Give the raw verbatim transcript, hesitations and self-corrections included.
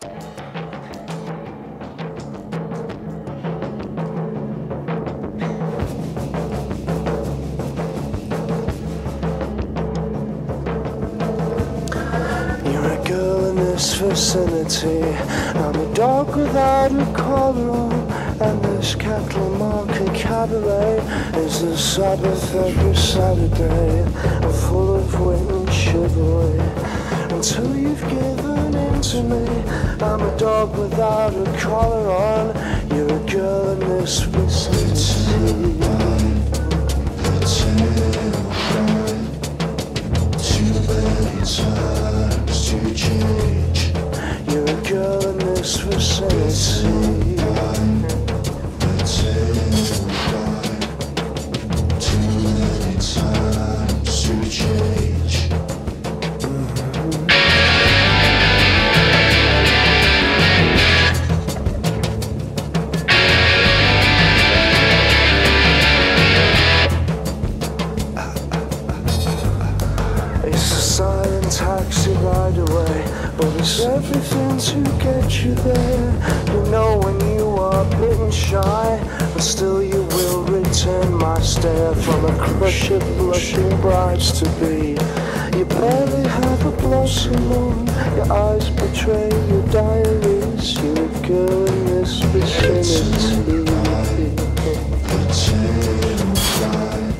Vicinity. I'm a dog without a collar on, and this cattle market cabaret is the Sabbath every Saturday. I'm full of wit and chivalry until you've given in to me. I'm a dog without a collar on. You're a girl in this vicinity. Too many times to change. You're a girl in this vicinity. Too many times to change. It's a silent taxi ride away, but it's everything to get you there. You know when you are bitten shy, but still you will return my stare from a crush of blushing brides to be. You barely have a blossom on, your eyes betray your diaries. You're a girl in this vicinity.